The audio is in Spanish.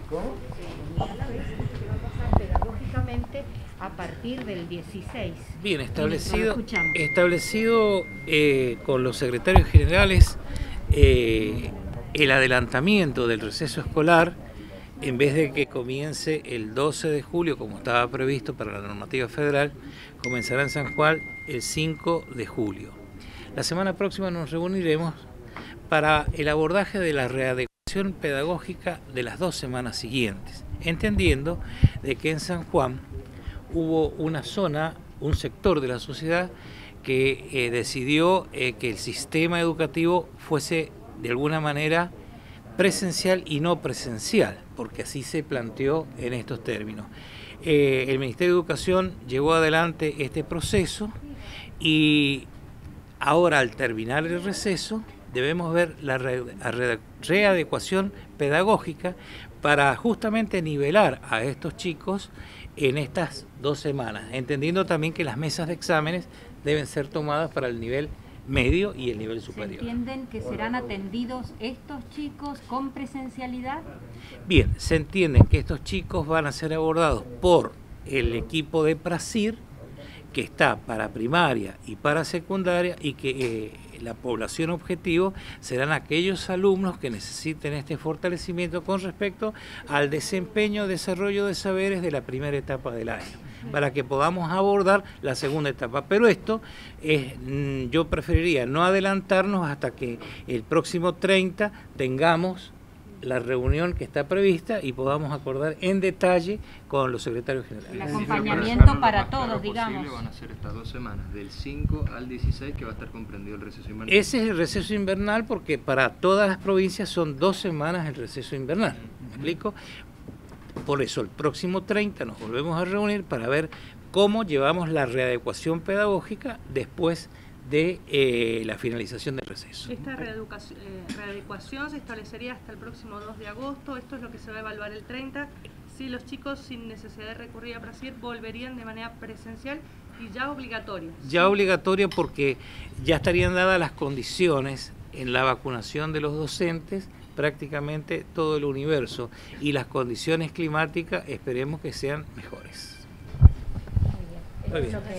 ¿Cómo? Y a la vez que va a pasar pedagógicamente a partir del 16. Bien, establecido con los secretarios generales el adelantamiento del receso escolar, en vez de que comience el 12 de julio, como estaba previsto para la normativa federal, comenzará en San Juan el 5 de julio. La semana próxima nos reuniremos para el abordaje de la readecuación pedagógica de las 2 semanas siguientes, entendiendo de que en San Juan hubo una zona, un sector de la sociedad que decidió que el sistema educativo fuese de alguna manera presencial y no presencial, porque así se planteó en estos términos. El Ministerio de Educación llevó adelante este proceso y ahora, al terminar el receso, debemos ver la readecuación pedagógica para justamente nivelar a estos chicos en estas 2 semanas, entendiendo también que las mesas de exámenes deben ser tomadas para el nivel medio y el nivel superior. ¿Se entienden que serán atendidos estos chicos con presencialidad? Bien, se entiende que estos chicos van a ser abordados por el equipo de PRASIR, que está para primaria y para secundaria, y que la población objetivo serán aquellos alumnos que necesiten este fortalecimiento con respecto al desempeño, desarrollo de saberes de la primera etapa del año, para que podamos abordar la segunda etapa. Pero esto yo preferiría no adelantarnos hasta que el próximo 30 tengamos la reunión que está prevista y podamos acordar en detalle con los secretarios generales. El acompañamiento para todos, digamos. Van a ser estas 2 semanas, del 5 al 16, que va a estar comprendido el receso invernal. Ese es el receso invernal, porque para todas las provincias son 2 semanas el receso invernal. ¿Me explico? Por eso el próximo 30 nos volvemos a reunir para ver cómo llevamos la readecuación pedagógica después de la finalización del receso. Esta readecuación se establecería hasta el próximo 2 de agosto, esto es lo que se va a evaluar el 30, si los chicos sin necesidad de recurrir a PRASIR volverían de manera presencial y ya obligatoria. Ya obligatoria, porque ya estarían dadas las condiciones en la vacunación de los docentes, prácticamente todo el universo, y las condiciones climáticas esperemos que sean mejores. Muy bien. Muy bien.